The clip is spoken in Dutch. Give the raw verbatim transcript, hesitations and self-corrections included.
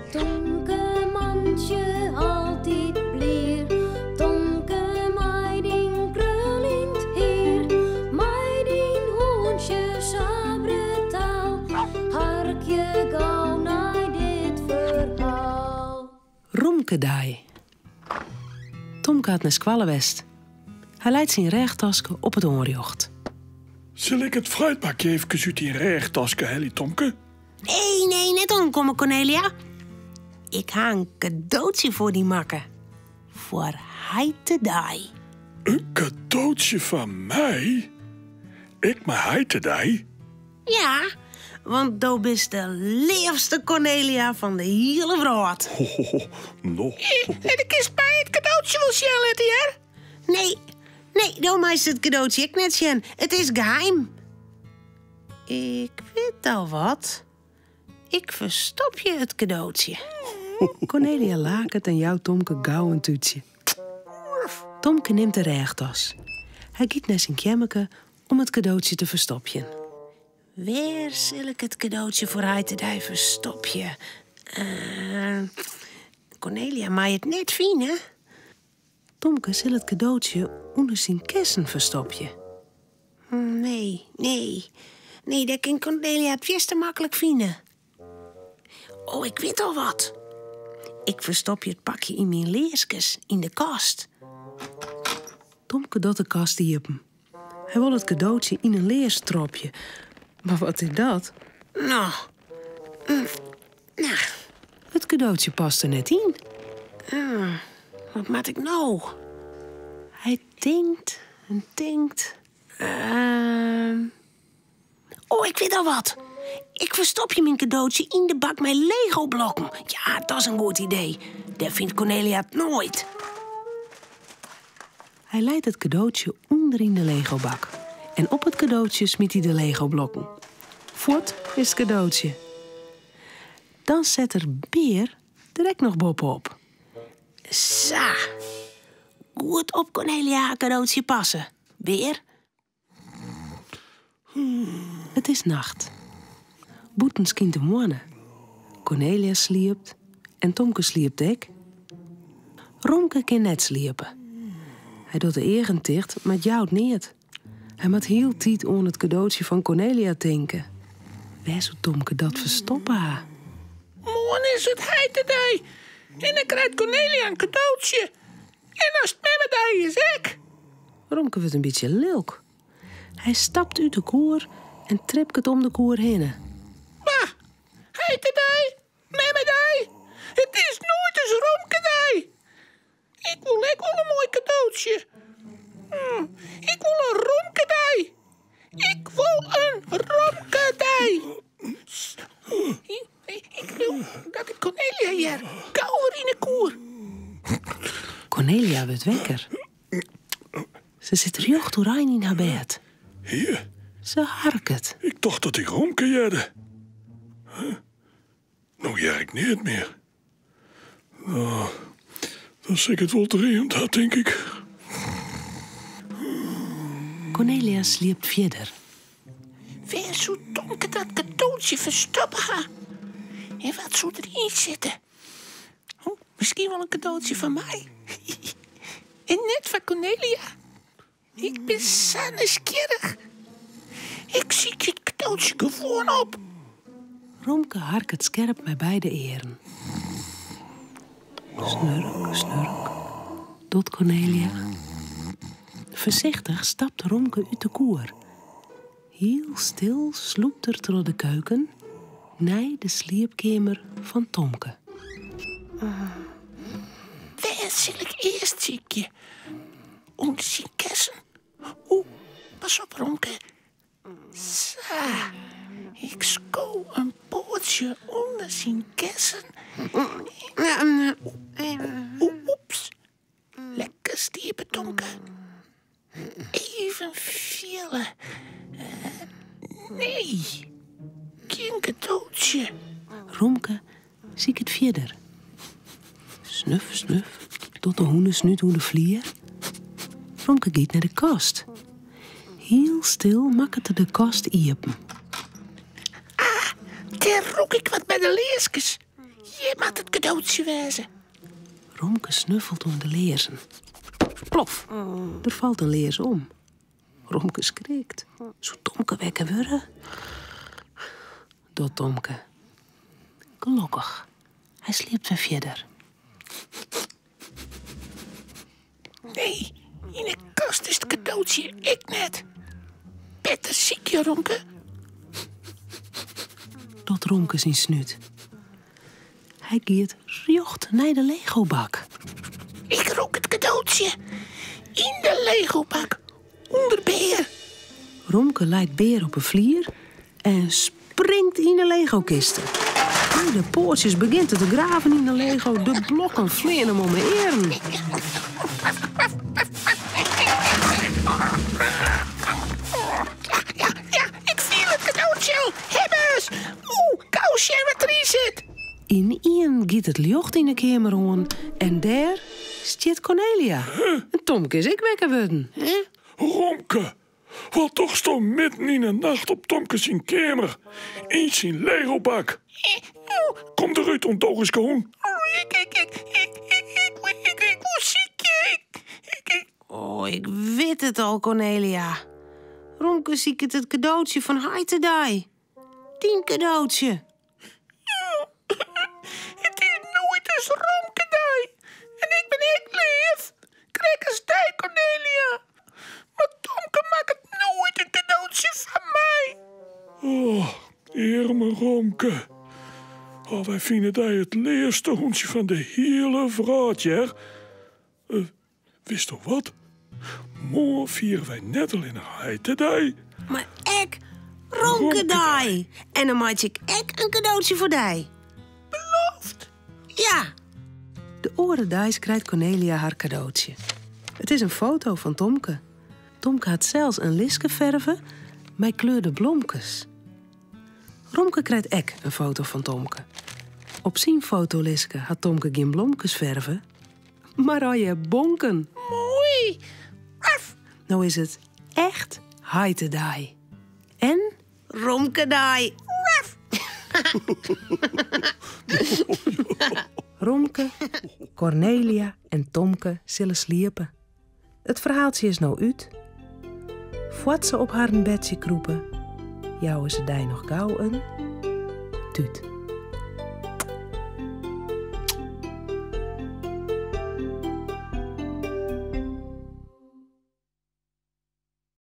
Tomke mandje altijd blier. Tomke meiding krullind heer. Meiding hoentje sabre taal. Harkje gauw naar dit verhaal. Romkedij. Tomke had naar Squallewest. Hij leidt zijn reegtaske op het oorjocht. Zal ik het fruitbakje even uit die reegtaske, Helly Tomke? Nee, nee, net omkomen, Cornelia. Ik ga een cadeautje voor die makken. Voor heitedij. Een cadeautje van mij? Ik maar heitedij? Ja, want do bist de liefste Cornelia van de hele wereld. Ho, ho, ho, no. En ik is bij het cadeautje wel zien, hè? Nee, nee, do meist het cadeautje ik net zien. Het is geheim. Ik weet al wat. Ik verstop je het cadeautje. Cornelia lakert en jouwt Tomke gauw een tuutje. Tomke neemt de reegtas. Hij giet naar zijn kjemmeke om het cadeautje te verstopjen. Waar zal ik het cadeautje voor heitedij verstopje? Uh, Cornelia, maar het net fijn, hè? Tomke zal het cadeautje onder zijn kessen verstopje. Nee, nee. Nee, dat kan Cornelia het best te makkelijk vinden. Oh, ik weet al wat. Ik verstop je het pakje in mijn leerskes, in de kast. Tomke doet de kast diepen. Hij wil het cadeautje in een leerstropje. Maar wat is dat? Nou, mm, nou. Het cadeautje past er net in. Uh, wat maak ik nou? Hij denkt en denkt. Uh... Oh, ik weet al wat. Ik verstop je mijn cadeautje in de bak met Lego-blokken. Ja, dat is een goed idee. Dat vindt Cornelia het nooit. Hij leidt het cadeautje onder in de Lego-bak. En op het cadeautje smiet hij de Lego-blokken. Voort is het cadeautje. Dan zet er Beer direct nog bovenop. Zo. Goed op Cornelia haar cadeautje passen. Beer. Het is nacht. Boeten skient de moane. Cornelia sliept en Tomke sliept ook. Romke kan net sliepen. Hij doet de egen dicht, maar het jouwt niet. Hij moet heel tijd aan het cadeautje van Cornelia denken. Waar zou Tomke dat verstoppen ha? Morgen is het heitedij. En dan krijgt Cornelia een cadeautje. En als het memmedij is, ik. Romke wordt een beetje lilk. Hij stapt uit de koer en tript het om de koer heen. Maar, heitedij, memmedij. Het is nooit eens Romkedij. Ik wil ik wil een mooi cadeautje. Hm, ik wil een Romkedij. Ik wil een Romkedij. Ik wil dat ik Cornelia hier gauw weer in de koer. Cornelia wordt wekker. Ze zit rjocht oranje in haar bed. Hier? Ze harket. Ik dacht dat ik Romke jerde. Huh? Nou ja, ik niet meer. Nou, dan zeg ik het wel dreigend, dat denk ik. Cornelia sliept verder. Waar zou Tomke dat cadeautje verstoppen gaan? En wat zou erin zitten? Oh, misschien wel een cadeautje van mij. En net van Cornelia. Ik ben zo nieuwsgierig. Ik zie je het cadeautje gewoon op. Romke harket scherp met beide eren. Snurk, snurk, doet Cornelia. Voorzichtig stapt Romke uit de koer. Heel stil sloept er door de keuken naar de sliepkamer van Tomke. Uh, waar zal ik eerst zitten? Onder zijn kessen. Oeh, pas op, Romke. Zo, ik schouw een pootje onder zijn kessen. Oeps, lekker stiepen, Tomke. Even vielen. Uh, nee, geen cadeautje. Romke ziet het verder. Snuf, snuf, tot de hoenen snuit hoe de vlier. Romke gaat naar de kast. Heel stil makkete de kast iepen. Ah, daar rook ik wat bij de leerskes. Dit moet het cadeautje wezen. Romke snuffelt om de leerzen. Plof, er valt een leers om. Romke schrikt. Zou Tomke wekken worden? Dat Tomke. Gelukkig. Hij sliept weer verder. Nee, in de kast is het cadeautje. Ik net. Petter ziekje, Romke. Dat Romke zijn snuit. Hij giet rjocht naar de Lego-bak. Ik rook het cadeautje. In de Lego-bak. Onder beer. Romke leidt beer op een vlier en springt in de Lego-kisten. De poortjes begint te graven in de Lego. De blokken vliegen hem om de eren. Ja, ja, ja. Ik viel het cadeautje al. Hebbers. Oeh, kousje en wat erin zit. In één giet het licht in de kamer aan en daar zit Cornelia. En Tomke is ik wekker worden. Romke, wat toch stond midden in de nacht op Tomke zijn kamer. In zijn Lego-bak. Kom eruit, ontoog eens gewoon. Oh, ik, ik, ik, ik, ik, ik, ik, ik, ik word ziek. Ik, ik, ik. Oh, ik weet het al, Cornelia. Romke ziek het het cadeautje van Heitedai. Tien cadeautje. Het is nooit eens Romkedij. En ik ben echt lief. Krijg eens tijd, Cornelia. Maar Tomke maakt het nooit een cadeautje van mij. Oh, arme Romke. Oh, wij vinden dat het leerste hondje van de hele vraatje. Uh, wist toch wat? Morgen vieren wij net al in Heitedai. Maar ik, Romkedai. En dan maak ik ek een cadeautje voor die. Beloofd. Ja. De orendijs krijgt Cornelia haar cadeautje. Het is een foto van Tomke. Tomke had zelfs een liske verven met kleurde blomkes. Romke krijgt ek een foto van Tomke. Op zijn fotoliske had Tomke geen blomkes verven, maar al je bonken. Mooi. Af. Nou is het echt Heitedai. En Romkedai. Romke, Cornelia en Tomke zullen sliepen. Het verhaaltje is nou uit. Voort ze op haar bedje kroepen, jouwen ze die nog gauw een tuut.